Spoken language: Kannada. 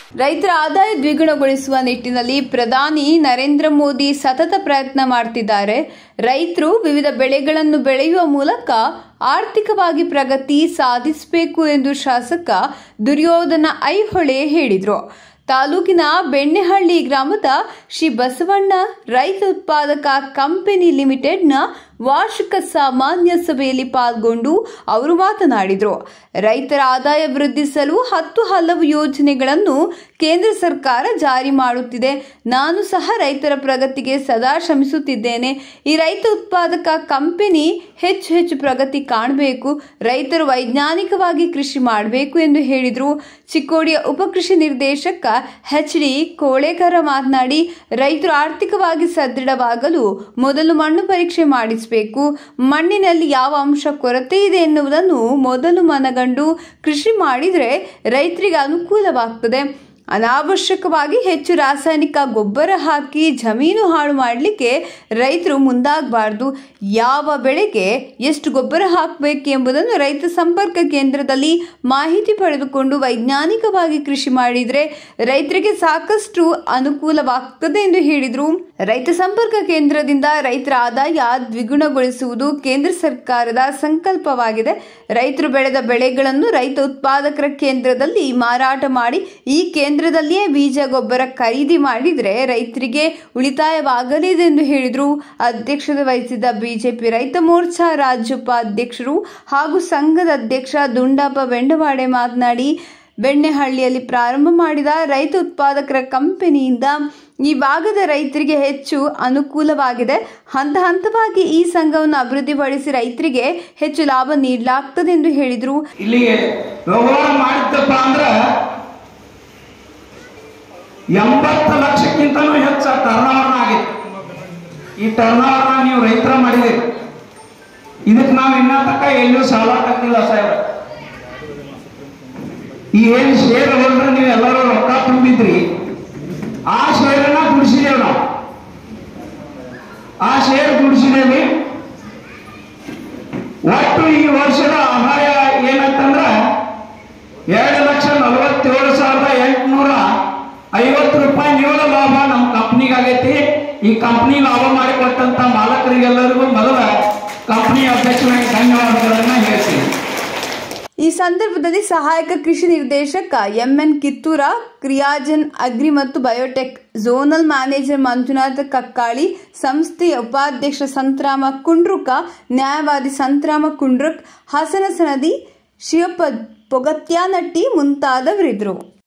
ರೈತರ ಆದಾಯ ದ್ವಿಗುಣಗೊಳಿಸುವ ನಿಟ್ಟಿನಲ್ಲಿ ಪ್ರಧಾನಿ ನರೇಂದ್ರ ಮೋದಿ ಸತತ ಪ್ರಯತ್ನ ಮಾಡುತ್ತಿದ್ದಾರೆ. ರೈತರು ವಿವಿಧ ಬೆಳೆಗಳನ್ನು ಬೆಳೆಯುವ ಮೂಲಕ ಆರ್ಥಿಕವಾಗಿ ಪ್ರಗತಿ ಸಾಧಿಸಬೇಕು ಎಂದು ಶಾಸಕ ದುರ್ಯೋಧನ ಐಹೊಳೆ ಹೇಳಿದರು. ತಾಲೂಕಿನ ಬೆಣ್ಣೆಹಳ್ಳಿ ಗ್ರಾಮದ ಶ್ರೀ ಬಸವಣ್ಣ ರೈತ ಉತ್ಪಾದಕ ಕಂಪನಿ ಲಿಮಿಟೆಡ್ನ ವಾರ್ಷಿಕ ಸಾಮಾನ್ಯ ಸಭೆಯಲ್ಲಿ ಪಾಲ್ಗೊಂಡು ಅವರು ಮಾತನಾಡಿದರು. ರೈತರ ಆದಾಯ ವೃದ್ಧಿಸಲು ಹಲವು ಯೋಜನೆಗಳನ್ನು ಕೇಂದ್ರ ಸರ್ಕಾರ ಜಾರಿ ಮಾಡುತ್ತಿದೆ. ನಾನು ಸಹ ರೈತರ ಪ್ರಗತಿಗೆ ಸದಾ ಶ್ರಮಿಸುತ್ತಿದ್ದೇನೆ. ಈ ರೈತ ಉತ್ಪಾದಕ ಕಂಪನಿ ಹೆಚ್ಚು ಪ್ರಗತಿ ಕಾಣಬೇಕು. ರೈತರು ವೈಜ್ಞಾನಿಕವಾಗಿ ಕೃಷಿ ಮಾಡಬೇಕು ಎಂದು ಹೇಳಿದರು. ಚಿಕ್ಕೋಡಿಯ ಉಪಕೃಷಿ ನಿರ್ದೇಶಕ ಎಚ್.ಡಿ. ಕೋಳೇಕರ ಮಾತನಾಡಿ, ರೈತರು ಆರ್ಥಿಕವಾಗಿ ಸದೃಢವಾಗಲು ಮೊದಲು ಮಣ್ಣು ಪರೀಕ್ಷೆ ಮಾಡಿಸಬೇಕು. ಮಣ್ಣಿನಲ್ಲಿ ಯಾವ ಅಂಶ ಕೊರತೆ ಇದೆ ಎನ್ನುವುದನ್ನು ಮೊದಲು ಮನಗಂಡು ಕೃಷಿ ಮಾಡಿದರೆ ರೈತರಿಗೆ ಅನುಕೂಲವಾಗುತ್ತದೆ. ಅನಾವಶ್ಯಕವಾಗಿ ಹೆಚ್ಚು ರಾಸಾಯನಿಕ ಗೊಬ್ಬರ ಹಾಕಿ ಜಮೀನು ಹಾಳು ಮಾಡಲಿಕ್ಕೆ ರೈತರು ಮುಂದಾಗಬಾರದು. ಯಾವ ಬೆಳೆಗೆ ಎಷ್ಟು ಗೊಬ್ಬರ ಹಾಕಬೇಕು ಎಂಬುದನ್ನು ರೈತ ಸಂಪರ್ಕ ಕೇಂದ್ರದಲ್ಲಿ ಮಾಹಿತಿ ಪಡೆದುಕೊಂಡು ವೈಜ್ಞಾನಿಕವಾಗಿ ಕೃಷಿ ಮಾಡಿದರೆ ರೈತರಿಗೆ ಸಾಕಷ್ಟು ಅನುಕೂಲವಾಗುತ್ತದೆ ಎಂದು ಹೇಳಿದರು. ರೈತ ಸಂಪರ್ಕ ಕೇಂದ್ರದಿಂದ ರೈತರ ಆದಾಯ ದ್ವಿಗುಣಗೊಳಿಸುವುದು ಕೇಂದ್ರ ಸರ್ಕಾರದ ಸಂಕಲ್ಪವಾಗಿದೆ. ರೈತರು ಬೆಳೆದ ಬೆಳೆಗಳನ್ನು ರೈತ ಉತ್ಪಾದಕರ ಕೇಂದ್ರದಲ್ಲಿ ಮಾರಾಟ ಮಾಡಿ ಈ ಕೇಂದ್ರದಲ್ಲಿಯೇ ಬೀಜ ಗೊಬ್ಬರ ಖರೀದಿ ಮಾಡಿದರೆ ರೈತರಿಗೆ ಉಳಿತಾಯವಾಗಲಿದೆ ಎಂದು ಹೇಳಿದರು. ಅಧ್ಯಕ್ಷತೆ ವಹಿಸಿದ್ದ ಬಿಜೆಪಿ ರೈತ ಮೋರ್ಚಾ ರಾಜ್ಯ ಉಪಾಧ್ಯಕ್ಷರು ಹಾಗೂ ಸಂಘದ ಅಧ್ಯಕ್ಷ ದುಂಡಪ್ಪ ಬೆಂಡವಾಡೆ ಮಾತನಾಡಿ, ಬೆಣ್ಣೆಹಳ್ಳಿಯಲ್ಲಿ ಪ್ರಾರಂಭ ಮಾಡಿದ ರೈತ ಉತ್ಪಾದಕರ ಕಂಪನಿಯಿಂದ ಈ ಭಾಗದ ರೈತರಿಗೆ ಹೆಚ್ಚು ಅನುಕೂಲವಾಗಿದೆ. ಹಂತವಾಗಿ ಈ ಸಂಘವನ್ನು ಅಭಿವೃದ್ಧಿಪಡಿಸಿ ರೈತರಿಗೆ ಹೆಚ್ಚು ಲಾಭ ನೀಡಲಾಗುತ್ತದೆ ಎಂದು ಹೇಳಿದರು. ಇಲ್ಲಿಗೆ ವ್ಯವಹಾರ ಮಾಡಿದ್ದಪ್ಪ ಅಂದ್ರೆ 80 ಲಕ್ಷಕ್ಕಿಂತಲೂ ಹೆಚ್ಚು ಟರ್ನ್ ಆಗಿತ್ತು. ಈ ಟರ್ನ್ ನೀವು ರೈತರ ಮಾಡಿದಿರಿ. ಇದಕ್ಕೆ ನಾವು ಇನ್ನ ತಕ್ಕ ಎಲ್ಲೂ ಸಾಲ ತಕ್ಕಿಲ್ಲ ಸಾಹೇಬ್ರ. ಈ ಏನು ಶೇರ್ ಹೋಲ್ಡ್ರೆ ನೀವು ಎಲ್ಲರೂ ರೊಕ್ಕ ತುಂಬಿದ್ರಿ, ಆ ಶೇರನ್ನ ದುಡಿಸಿದೇವೆ ನಾವು. ಆ ಶೇರ್ ದುಡಿಸಿದೇವಿ. ಒಟ್ಟು ಈ ವರ್ಷದ ಆದಾಯ ಏನಂತಂದ್ರ 2,47,850 ರೂಪಾಯಿ ನಿವ್ವಳ ಲಾಭ ನಮ್ಮ ಕಂಪ್ನಿಗಾಗೈತಿ. ಈ ಕಂಪ್ನಿ ಲಾಭ ಮಾಡಿಕೊಟ್ಟಂತ ಮಾಲಕರಿಗೆಲ್ಲರಿಗೂ ಮೊದಲ ಕಂಪ್ನಿ ಅಧ್ಯಕ್ಷರಾಗಿ ಧನ್ಯವಾದಗಳನ್ನ ಹೇಳ್ತೀನಿ. ಈ ಸಂದರ್ಭದಲ್ಲಿ ಸಹಾಯಕ ಕೃಷಿ ನಿರ್ದೇಶಕ ಎಂ.ಎನ್. ಕಿತ್ತೂರ, ಕ್ರಿಯಾಜನ್ ಅಗ್ರಿ ಮತ್ತು biotech zonal manager Manjunatha Kakkali, ಸಂಸ್ಥೆಯ ಉಪಾಧ್ಯಕ್ಷ ಸಂತರಾಮ ಕುಂಡ್ರುಕ, ನ್ಯಾಯವಾದಿ ಸಂತರಾಮ ಕುಂಡ್ರುಕ್, ಹಸನ ಸನದಿ, ಶಿವಪ್ಪ ಪೊಗತ್ಯಾನಟ್ಟಿ ಮುಂತಾದವರಿದ್ದರು.